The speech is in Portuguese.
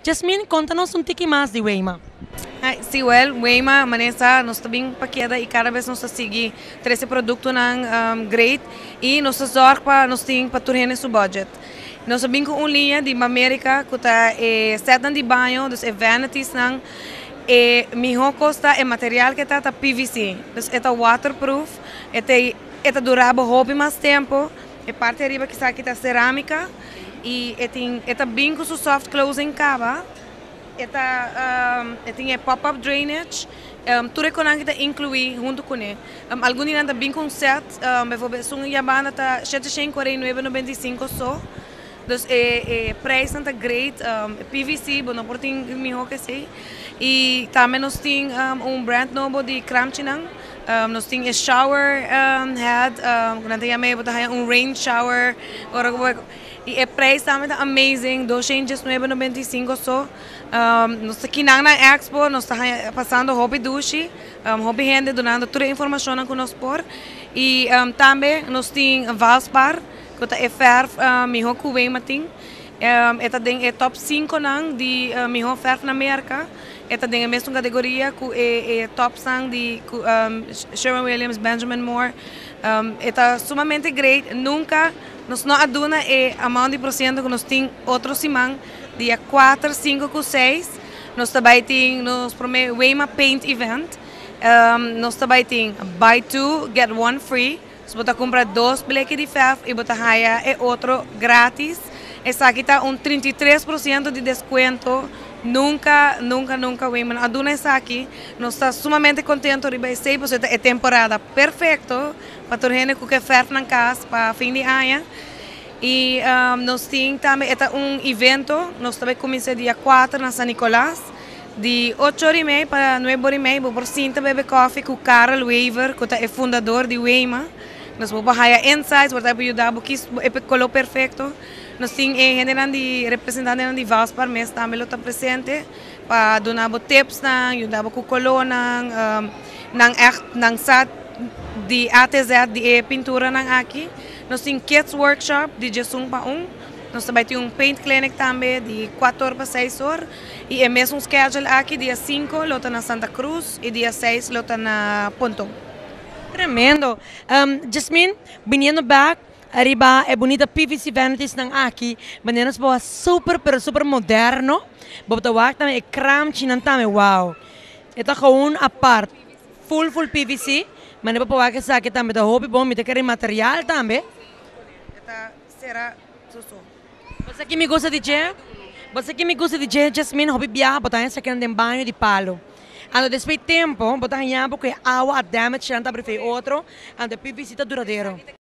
Jasmine, conta-nos um tique mais de Weima. Sim, Weima, Manessa, nós também paqueda e cada vez nós seguimos 13 produtos great e nós zorg para nós temos para turner seu budget. Nós também com uma linha de América que está setan de banho, dos vanities nang melhor custa é material que está PVC, então é waterproof, é durável hobby mais tempo, é parte arriba que está aqui tá cerâmica e é bem com soft closing cava. Tem pop-up drainage, tudo que nós incluí junto com ele. Alguns ainda bem com set, são yabana tá 749,95 só. Então, preço está great, PVC, bom, não por tem melhor que sei. E também nós temos brand novo de Kramchinang. Nós temos shower head, nós temos rain shower. E o preço também está amazing, 219,95 só. Nós aqui na Expo, nós estamos passando hobby duche, hobby rende, donando toda a informação que nós por. E também nós temos Valspar, que é ferf, melhor que o Weima tem. É top 5 de melhor ferf na América. Tem a mesma categoria que é top 5 de Sherwin-Williams, Benjamin Moore. É sumamente great. Nunca nós não aduna a mão de porcento que nós temos outro semana, dia 4, 5 e 6. Nós também temos o Weima Paint Event. Nós também temos buy 2, get 1 free. Se você comprar 2 bilhetes de ferro e você ganha outro grátis. Essa aqui está 33% de desconto. Nunca, Weima aduna essa aqui. Nós estamos sumamente contentes de ser, porque é temporada perfeita para todo mundo que ferro na casa para fim de ano. E nós temos também evento, nós também começamos dia 4 na São Nicolás, de 8h30 para 9h30, por cinta beber coffee com Karel Weaver, que é fundador de Weima. Nós vamos fazer insights, vamos ajudar a color perfeito. Nós temos gente representante de Valspar, mas também está presente para dar tips, ajudar com color, de A a Z de pintura aqui. Nós temos kids workshop de Jesung para nós também temos paint clinic também de 4 horas para 6 horas. E é mesmo schedule aqui, dia 5 lota na Santa Cruz e dia 6 lota na Pontão. Tremendo. Jasmine, vindo back, arriba é bonita PVC vanities nang aqui, meninas boa super moderno. Bota wak também é Kramchinang também, wow. Ito gewoon apart, full PVC. Mas não pode fazer aqui também da hobby bom, me tem material também. Esta será susu. Você que me gosta de dizer? Você que me gosta de dizer, Jasmine, hobby biar, botar essa aqui no banho de palo. Ando depois tempo, botar em porque a água damage, não tá para outro, ando PVC tá duradouro.